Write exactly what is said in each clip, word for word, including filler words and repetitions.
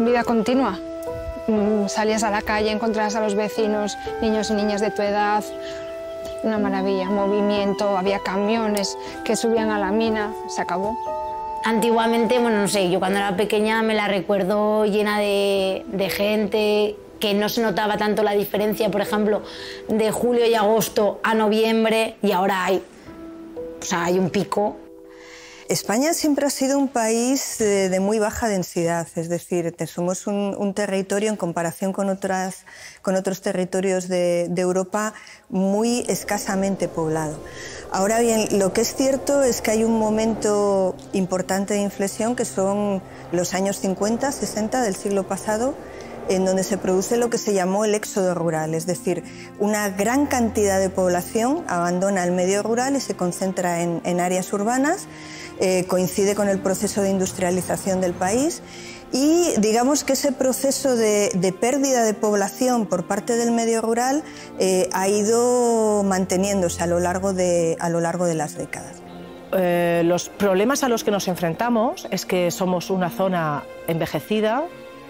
vida continua. Salías a la calle, encontrabas a los vecinos, niños y niñas de tu edad. Una maravilla, movimiento, había camiones que subían a la mina, se acabó. Antiguamente, bueno, no sé, yo cuando era pequeña me la recuerdo llena de, de gente, que no se notaba tanto la diferencia, por ejemplo, de julio y agosto a noviembre, y ahora hay, o sea, hay un pico. España siempre ha sido un país de, de muy baja densidad, es decir, somos un, un territorio en comparación con, otras, con otros territorios de, de Europa muy escasamente poblado. Ahora bien, lo que es cierto es que hay un momento importante de inflexión que son los años cincuenta, sesenta del siglo pasado, en donde se produce lo que se llamó el éxodo rural, es decir, una gran cantidad de población abandona el medio rural y se concentra en, en áreas urbanas. Eh, coincide con el proceso de industrialización del país y digamos que ese proceso de, de pérdida de población por parte del medio rural eh, ha ido manteniéndose a lo largo de, a lo largo de las décadas. Eh, los problemas a los que nos enfrentamos es que somos una zona envejecida,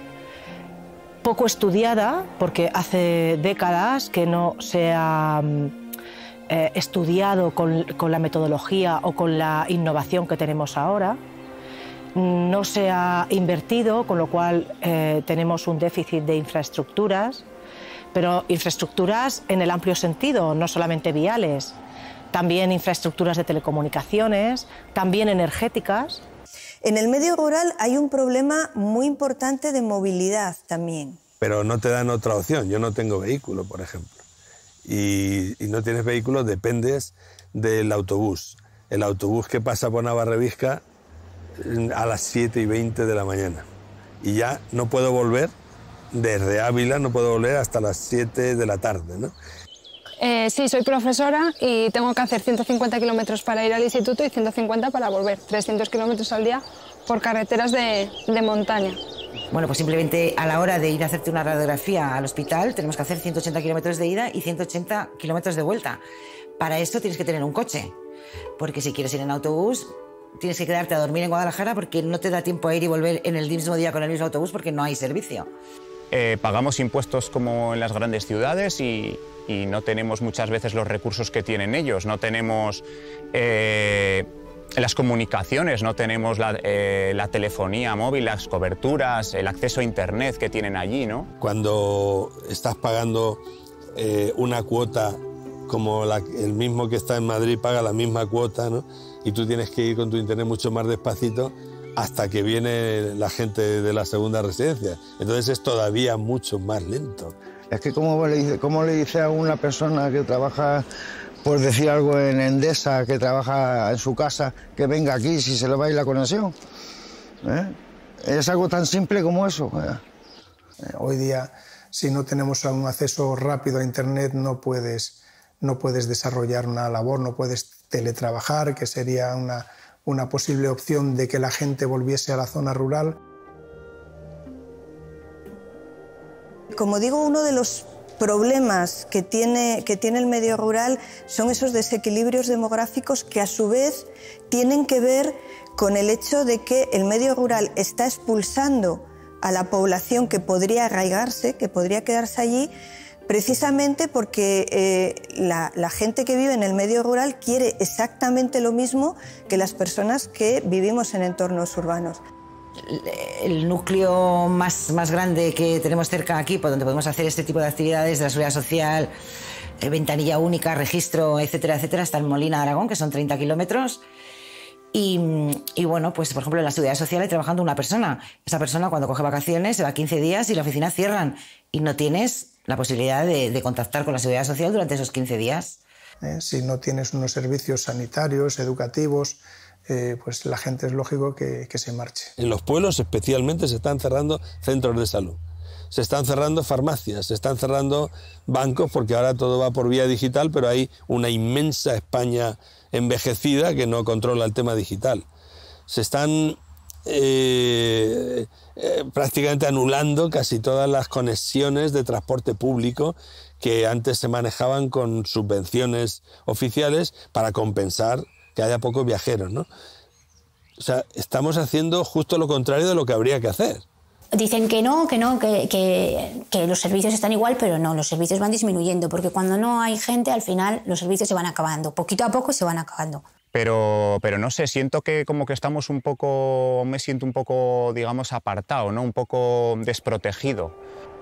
poco estudiada, porque hace décadas que no se ha Eh, estudiado con, con la metodología o con la innovación que tenemos ahora. No se ha invertido, con lo cual eh, tenemos un déficit de infraestructuras, pero infraestructuras en el amplio sentido, no solamente viales, también infraestructuras de telecomunicaciones, también energéticas. En el medio rural hay un problema muy importante de movilidad también. Pero no te dan otra opción. Yo no tengo vehículo, por ejemplo. Y, y no tienes vehículo, dependes del autobús. El autobús que pasa por Navarrevisca a las siete y veinte de la mañana. Y ya no puedo volver, desde Ávila no puedo volver hasta las siete de la tarde, ¿no? Eh, sí, soy profesora y tengo que hacer ciento cincuenta kilómetros para ir al instituto y ciento cincuenta para volver. trescientos kilómetros al día por carreteras de, de montaña. Bueno, pues simplemente a la hora de ir a hacerte una radiografía al hospital tenemos que hacer ciento ochenta kilómetros de ida y ciento ochenta kilómetros de vuelta. Para eso tienes que tener un coche, porque si quieres ir en autobús tienes que quedarte a dormir en Guadalajara porque no te da tiempo a ir y volver en el mismo día con el mismo autobús porque no hay servicio. Eh, pagamos impuestos como en las grandes ciudades y, y no tenemos muchas veces los recursos que tienen ellos. No tenemos eh, las comunicaciones, no tenemos la, eh, la telefonía móvil, las coberturas, el acceso a internet que tienen allí, ¿no? Cuando estás pagando eh, una cuota como la, el mismo que está en Madrid paga la misma cuota, ¿no? Y tú tienes que ir con tu internet mucho más despacito hasta que viene la gente de la segunda residencia. Entonces es todavía mucho más lento. Es que ¿cómo le dice, cómo le dice a una persona que trabaja, por decir algo, en Endesa, que trabaja en su casa, que venga aquí si se le va a ir la conexión? ¿Eh? Es algo tan simple como eso. ¿Eh? Hoy día, si no tenemos un acceso rápido a Internet, no puedes, no puedes desarrollar una labor, no puedes teletrabajar, que sería una, una posible opción de que la gente volviese a la zona rural. Como digo, uno de los problemas que tiene, que tiene el medio rural son esos desequilibrios demográficos que a su vez tienen que ver con el hecho de que el medio rural está expulsando a la población que podría arraigarse, que podría quedarse allí, precisamente porque eh, la, la gente que vive en el medio rural quiere exactamente lo mismo que las personas que vivimos en entornos urbanos. El núcleo más, más grande que tenemos cerca aquí, por donde podemos hacer este tipo de actividades de la seguridad social, eh, ventanilla única, registro, etcétera, etcétera, está en Molina de Aragón, que son treinta kilómetros. Y, y bueno, pues por ejemplo en la seguridad social hay trabajando una persona. Esa persona cuando coge vacaciones se va quince días y la oficina cierran y no tienes la posibilidad de, de contactar con la seguridad social durante esos quince días. Eh, si no tienes unos servicios sanitarios, educativos, Eh, pues la gente es lógico que, que se marche. En los pueblos especialmente se están cerrando centros de salud, se están cerrando farmacias, se están cerrando bancos porque ahora todo va por vía digital, pero hay una inmensa España envejecida que no controla el tema digital. Se están eh, eh, prácticamente anulando casi todas las conexiones de transporte público que antes se manejaban con subvenciones oficiales para compensar que haya pocos viajeros, ¿no? O sea, estamos haciendo justo lo contrario de lo que habría que hacer. Dicen que no, que no, que, que, que los servicios están igual, pero no, los servicios van disminuyendo, porque cuando no hay gente, al final los servicios se van acabando, poquito a poco se van acabando. Pero, pero no sé, siento que como que estamos un poco, me siento un poco, digamos, apartado, ¿no? Un poco desprotegido.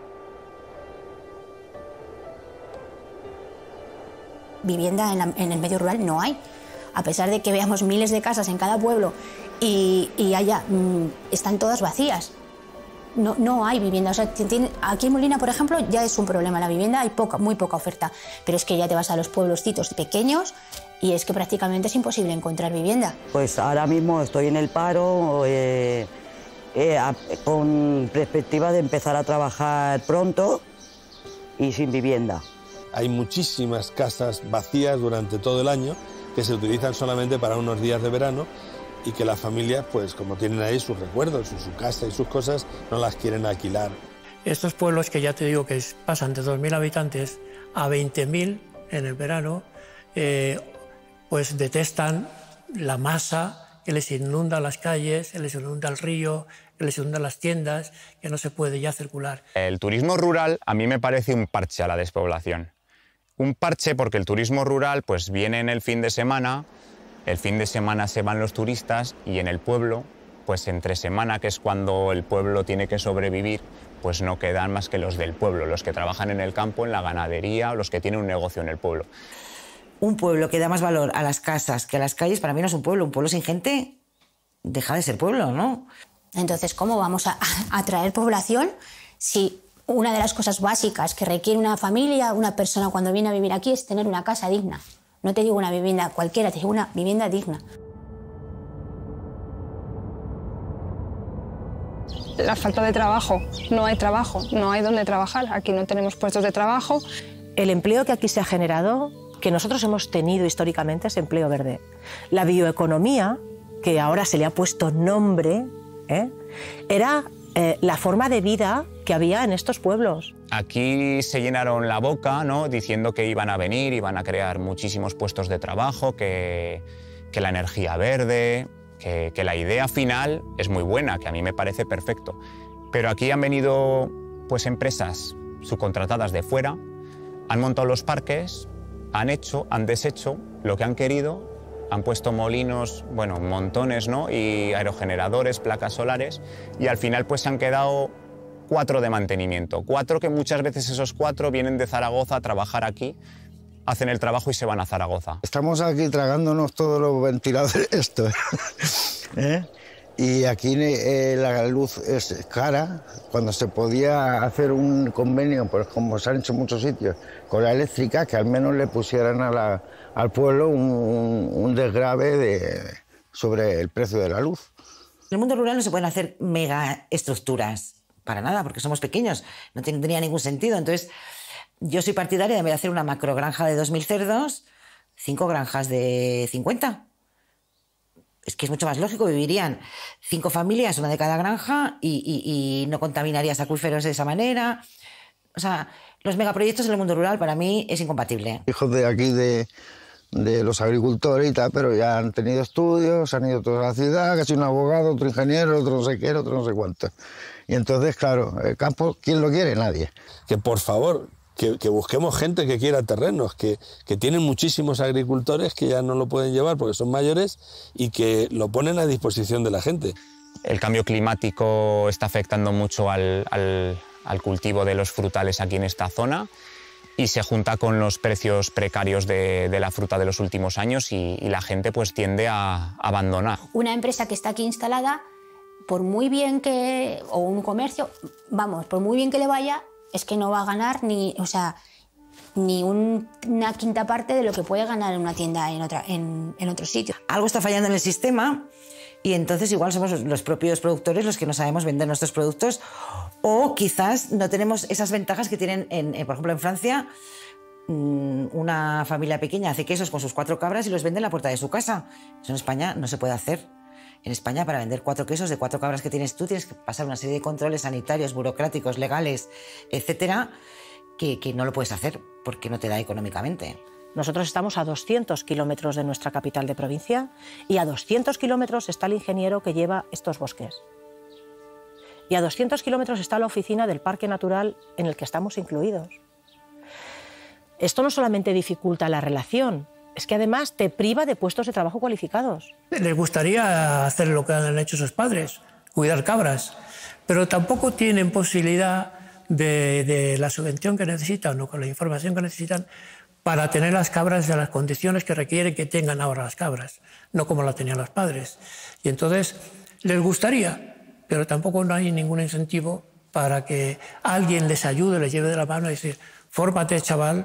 Vivienda en, la, en el medio rural no hay, a pesar de que veamos miles de casas en cada pueblo y, y haya, mmm, están todas vacías. No, no hay vivienda. O sea, tiene, aquí en Molina, por ejemplo, ya es un problema la vivienda, hay poca, muy poca oferta, pero es que ya te vas a los pueblocitos pequeños y es que prácticamente es imposible encontrar vivienda. Pues ahora mismo estoy en el paro, eh, eh, a, con perspectiva de empezar a trabajar pronto y sin vivienda. Hay muchísimas casas vacías durante todo el año que se utilizan solamente para unos días de verano y que las familias, pues como tienen ahí sus recuerdos, su casa y sus cosas, no las quieren alquilar. Estos pueblos que ya te digo que pasan de dos mil habitantes a veinte mil en el verano, eh, pues detestan la masa que les inunda las calles, que les inunda el río, que les inunda las tiendas, que no se puede ya circular. El turismo rural a mí me parece un parche a la despoblación. Un parche porque el turismo rural pues viene en el fin de semana, el fin de semana se van los turistas y en el pueblo, pues entre semana, que es cuando el pueblo tiene que sobrevivir, pues no quedan más que los del pueblo, los que trabajan en el campo, en la ganadería, o los que tienen un negocio en el pueblo. Un pueblo que da más valor a las casas que a las calles, para mí no es un pueblo. Un pueblo sin gente deja de ser pueblo, ¿no? Entonces, ¿cómo vamos a atraer población si una de las cosas básicas que requiere una familia, una persona cuando viene a vivir aquí, es tener una casa digna? No te digo una vivienda cualquiera, te digo una vivienda digna. La falta de trabajo, no hay trabajo, no hay dónde trabajar, aquí no tenemos puestos de trabajo. El empleo que aquí se ha generado, que nosotros hemos tenido históricamente, es empleo verde. La bioeconomía, que ahora se le ha puesto nombre, ¿eh? era eh, la forma de vida que había en estos pueblos. Aquí se llenaron la boca, ¿no?, diciendo que iban a venir, iban a crear muchísimos puestos de trabajo, que, que la energía verde, que, que la idea final es muy buena, que a mí me parece perfecto. Pero aquí han venido pues, empresas subcontratadas de fuera, han montado los parques, han hecho, han deshecho lo que han querido, han puesto molinos, bueno, montones, ¿no?, y aerogeneradores, placas solares, y al final pues se han quedado cuatro de mantenimiento. Cuatro que muchas veces esos cuatro vienen de Zaragoza a trabajar aquí, hacen el trabajo y se van a Zaragoza. Estamos aquí tragándonos todos los ventiladores, esto, ¿eh? Y aquí eh, la luz es cara. Cuando se podía hacer un convenio, pues como se han hecho en muchos sitios, con la eléctrica, que al menos le pusieran a la, al pueblo un, un desgrave de, sobre el precio de la luz. En el mundo rural no se pueden hacer mega estructuras, para nada, porque somos pequeños, no tendría ningún sentido. Entonces, yo soy partidaria de, en vez de hacer una macrogranja de dos mil cerdos, cinco granjas de cincuenta. Es que es mucho más lógico, vivirían cinco familias, una de cada granja, y, y, y no contaminarías acuíferos de esa manera. O sea, los megaproyectos en el mundo rural para mí es incompatible. Hijos de aquí, de, de los agricultores y tal, pero ya han tenido estudios, han ido toda la ciudad, casi un abogado, otro ingeniero, otro no sé qué, otro no sé cuánto. Y entonces, claro, el campo, ¿quién lo quiere? Nadie. Que por favor, que, que busquemos gente que quiera terrenos, que, que tienen muchísimos agricultores que ya no lo pueden llevar porque son mayores y que lo ponen a disposición de la gente. El cambio climático está afectando mucho al, al, al cultivo de los frutales aquí en esta zona y se junta con los precios precarios de, de la fruta de los últimos años y, y la gente pues tiende a abandonar. Una empresa que está aquí instalada, por muy bien que, o un comercio, vamos, por muy bien que le vaya, es que no va a ganar ni, o sea, ni un, una quinta parte de lo que puede ganar en una tienda en, otra, en, en otro sitio. Algo está fallando en el sistema y entonces igual somos los propios productores los que no sabemos vender nuestros productos o quizás no tenemos esas ventajas que tienen, en, en, por ejemplo, en Francia, una familia pequeña hace quesos con sus cuatro cabras y los vende en la puerta de su casa. Eso en España no se puede hacer. En España, para vender cuatro quesos de cuatro cabras que tienes tú, tienes que pasar una serie de controles sanitarios, burocráticos, legales, etcétera, que, que no lo puedes hacer porque no te da económicamente. Nosotros estamos a doscientos kilómetros de nuestra capital de provincia y a doscientos kilómetros está el ingeniero que lleva estos bosques. Y a doscientos kilómetros está la oficina del parque natural en el que estamos incluidos. Esto no solamente dificulta la relación, es que además te priva de puestos de trabajo cualificados. Les gustaría hacer lo que han hecho sus padres, cuidar cabras, pero tampoco tienen posibilidad de, de la subvención que necesitan o con la información que necesitan para tener las cabras de las condiciones que requieren que tengan ahora las cabras, no como las tenían los padres. Y entonces les gustaría, pero tampoco no hay ningún incentivo para que alguien les ayude, les lleve de la mano y decir, fórmate, chaval,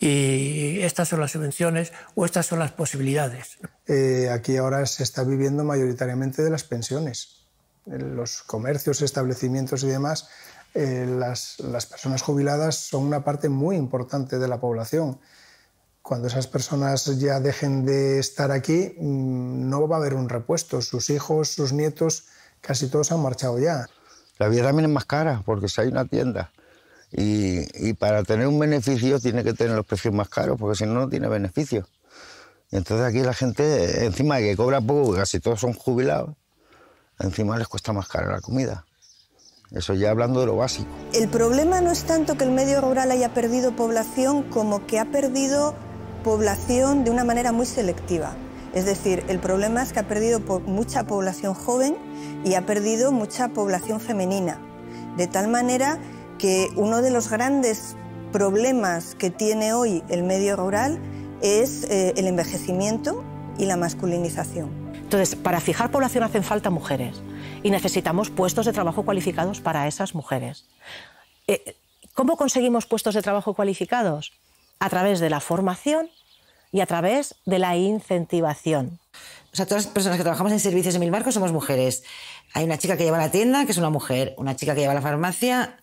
y estas son las subvenciones o estas son las posibilidades. Eh, aquí ahora se está viviendo mayoritariamente de las pensiones. En los comercios, establecimientos y demás, eh, las, las personas jubiladas son una parte muy importante de la población. Cuando esas personas ya dejen de estar aquí, no va a haber un repuesto. Sus hijos, sus nietos, casi todos han marchado ya. La vida también es más cara, porque si hay una tienda y, y para tener un beneficio tiene que tener los precios más caros, porque si no, no tiene beneficio. Y entonces aquí la gente, encima de que cobra poco, porque casi todos son jubilados, encima les cuesta más cara la comida. Eso ya hablando de lo básico. El problema no es tanto que el medio rural haya perdido población como que ha perdido población de una manera muy selectiva. Es decir, el problema es que ha perdido mucha población joven y ha perdido mucha población femenina. De tal manera que uno de los grandes problemas que tiene hoy el medio rural es eh, el envejecimiento y la masculinización. Entonces, para fijar población hacen falta mujeres y necesitamos puestos de trabajo cualificados para esas mujeres. Eh, ¿Cómo conseguimos puestos de trabajo cualificados? A través de la formación y a través de la incentivación. O sea, todas las personas que trabajamos en servicios de Mil Marcos somos mujeres. Hay una chica que lleva la tienda, que es una mujer, una chica que lleva la farmacia,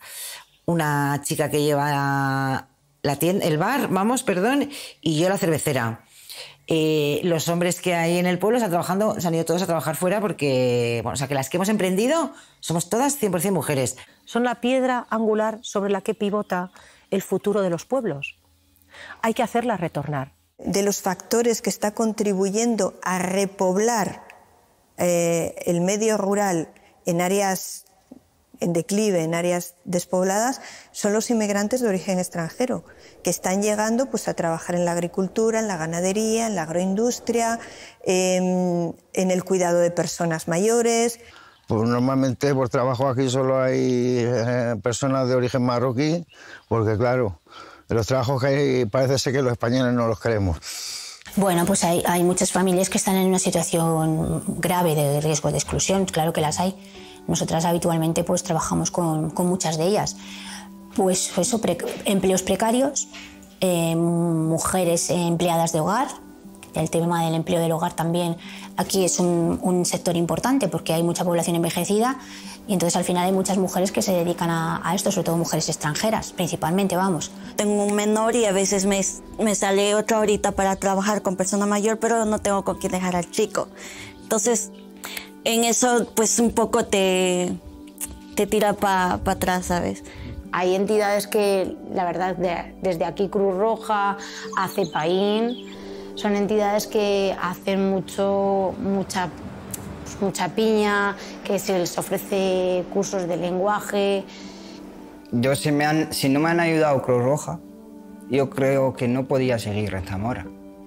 una chica que lleva la tienda, el bar, vamos, perdón, y yo la cervecera. Eh, los hombres que hay en el pueblo están trabajando, se han ido todos a trabajar fuera porque, bueno, o sea, que las que hemos emprendido somos todas cien por cien mujeres. Son la piedra angular sobre la que pivota el futuro de los pueblos. Hay que hacerla retornar. De los factores que está contribuyendo a repoblar eh, el medio rural en áreas en declive, en áreas despobladas, son los inmigrantes de origen extranjero, que están llegando pues, a trabajar en la agricultura, en la ganadería, en la agroindustria, eh, en el cuidado de personas mayores. Pues normalmente por trabajo aquí solo hay eh, personas de origen marroquí, porque claro, de los trabajos que hay parece ser que los españoles no los queremos. Bueno, pues hay, hay muchas familias que están en una situación grave de riesgo de exclusión, claro que las hay. Nosotras habitualmente pues trabajamos con, con muchas de ellas. Pues eso, pre, empleos precarios, eh, mujeres empleadas de hogar. El tema del empleo del hogar también aquí es un, un sector importante porque hay mucha población envejecida y entonces al final hay muchas mujeres que se dedican a, a esto, sobre todo mujeres extranjeras, principalmente, vamos. Tengo un menor y a veces me, me sale otra horita para trabajar con persona mayor, pero no tengo con quién dejar al chico. Entonces, en eso pues un poco te, te tira para pa atrás, ¿sabes? Hay entidades que, la verdad, de, desde aquí Cruz Roja, a CEPAIN, son entidades que hacen mucho, mucha, pues, mucha piña, que se les ofrece cursos de lenguaje. Yo, si, me han, si no me han ayudado Cruz Roja, yo creo que no podía seguir en Zamora.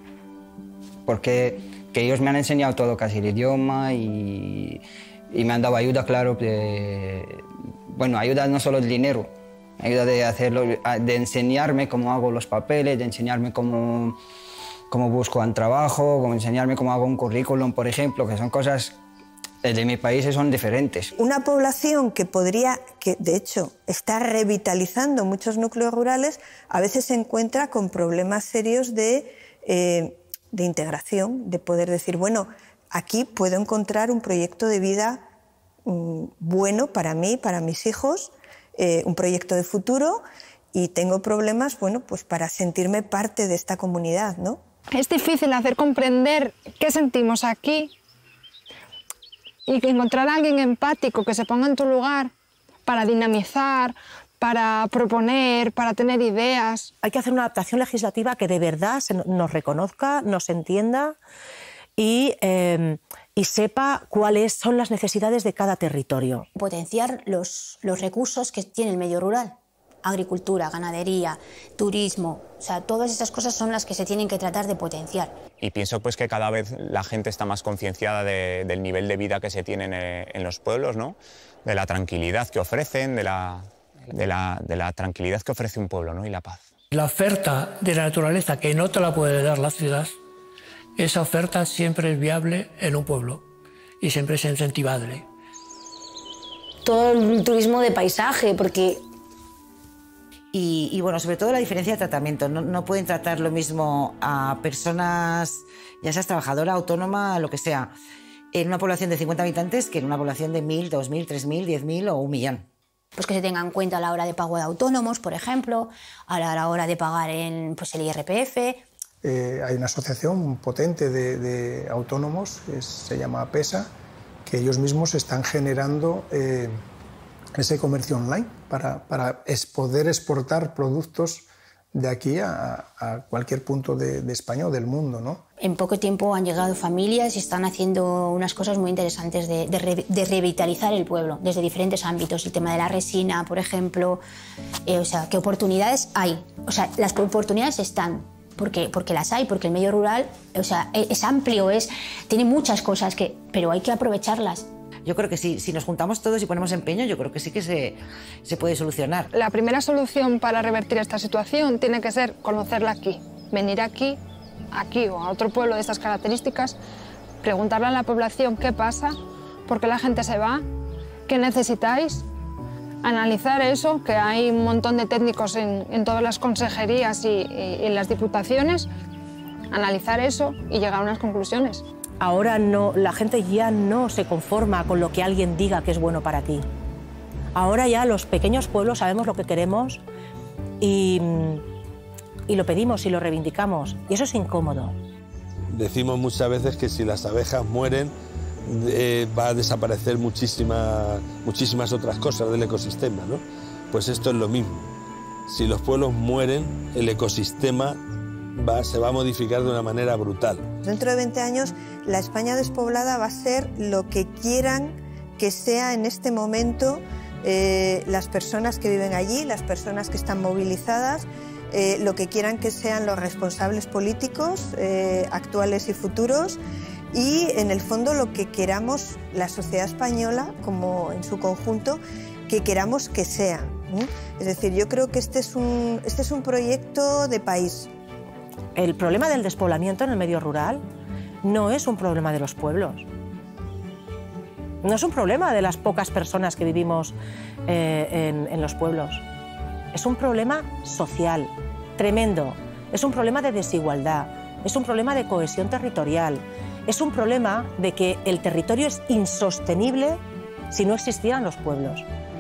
Porque que ellos me han enseñado todo, casi el idioma, y, y me han dado ayuda, claro, de, bueno, ayuda no solo el dinero, ayuda de, hacerlo, de enseñarme cómo hago los papeles, de enseñarme cómo, cómo busco un trabajo, cómo enseñarme cómo hago un currículum, por ejemplo, que son cosas de mi país son diferentes. Una población que podría, que de hecho está revitalizando muchos núcleos rurales, a veces se encuentra con problemas serios de, eh, de integración, de poder decir, bueno, aquí puedo encontrar un proyecto de vida mm, bueno para mí, para mis hijos, eh, un proyecto de futuro, y tengo problemas, bueno, pues para sentirme parte de esta comunidad, ¿no? Es difícil hacer comprender qué sentimos aquí y que encontrar a alguien empático que se ponga en tu lugar para dinamizar, para proponer, para tener ideas. Hay que hacer una adaptación legislativa que de verdad se nos reconozca, nos entienda y, eh, y sepa cuáles son las necesidades de cada territorio. Potenciar los, los recursos que tiene el medio rural. Agricultura, ganadería, turismo, o sea, todas esas cosas son las que se tienen que tratar de potenciar. Y pienso pues que cada vez la gente está más concienciada de, del nivel de vida que se tiene en, en los pueblos, ¿no? De la tranquilidad que ofrecen, de la, de, la, de la tranquilidad que ofrece un pueblo, ¿no? Y la paz. La oferta de la naturaleza que no te la puede dar la ciudad, esa oferta siempre es viable en un pueblo y siempre es incentivable. Todo el turismo de paisaje, porque... Y, y bueno, sobre todo la diferencia de tratamiento. No, no pueden tratar lo mismo a personas, ya seas trabajadora, autónoma, lo que sea, en una población de cincuenta habitantes que en una población de mil, dos mil, tres mil, diez mil o un millón. Pues que se tenga en cuenta a la hora de pago de autónomos, por ejemplo, a la hora de pagar en, pues el I R P F. Eh, hay una asociación potente de, de autónomos, que se llama PESA, que ellos mismos están generando eh, ese comercio online para, para es poder exportar productos de aquí a, a cualquier punto de, de España o del mundo, ¿no? En poco tiempo han llegado familias y están haciendo unas cosas muy interesantes de, de, re, de revitalizar el pueblo desde diferentes ámbitos. El tema de la resina, por ejemplo. Eh, o sea, ¿qué oportunidades hay? O sea, las oportunidades están, porque, porque las hay, porque el medio rural, o sea, es, es amplio, es, tiene muchas cosas, que, pero hay que aprovecharlas. Yo creo que sí, si nos juntamos todos y ponemos empeño, yo creo que sí que se, se puede solucionar. La primera solución para revertir esta situación tiene que ser conocerla aquí, venir aquí, aquí o a otro pueblo de estas características, preguntarle a la población qué pasa, por qué la gente se va, qué necesitáis, analizar eso, que hay un montón de técnicos en, en todas las consejerías y, y, y en las diputaciones, analizar eso y llegar a unas conclusiones. Ahora no, la gente ya no se conforma con lo que alguien diga que es bueno para ti. Ahora ya los pequeños pueblos sabemos lo que queremos y, y lo pedimos y lo reivindicamos. Y eso es incómodo. Decimos muchas veces que si las abejas mueren, eh, va a desaparecer muchísima, muchísimas otras cosas del ecosistema, ¿no? Pues esto es lo mismo. Si los pueblos mueren, el ecosistema Va, se va a modificar de una manera brutal. Dentro de veinte años, la España despoblada va a ser lo que quieran que sea en este momento eh, las personas que viven allí, las personas que están movilizadas, eh, lo que quieran que sean los responsables políticos eh, actuales y futuros y, en el fondo, lo que queramos la sociedad española, como en su conjunto, que queramos que sea, ¿eh? Es decir, yo creo que este es un, este es un proyecto de país. El problema del despoblamiento en el medio rural no es un problema de los pueblos. No es un problema de las pocas personas que vivimos eh, en, en los pueblos. Es un problema social, tremendo. Es un problema de desigualdad. Es un problema de cohesión territorial. Es un problema de que el territorio es insostenible si no existieran los pueblos.